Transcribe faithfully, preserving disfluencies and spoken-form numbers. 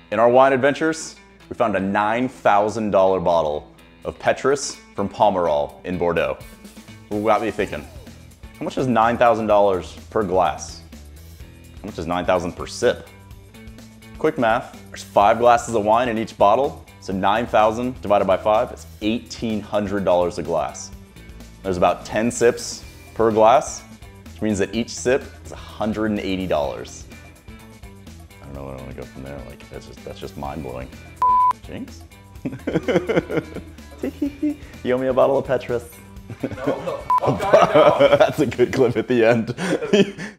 In our wine adventures, we found a nine thousand dollar bottle of Petrus from Pomerol in Bordeaux. What got me thinking, how much is nine thousand dollars per glass? How much is nine thousand dollars per sip? Quick math, there's five glasses of wine in each bottle, so nine thousand divided by five is eighteen hundred dollars a glass. There's about ten sips per glass, which means that each sip is one hundred eighty dollars. I don't know where I want to go from there. Like, that's just, that's just mind-blowing. Jinx? You owe me a bottle of Petrus. No, no. Oh, God, no. That's a good clip at the end.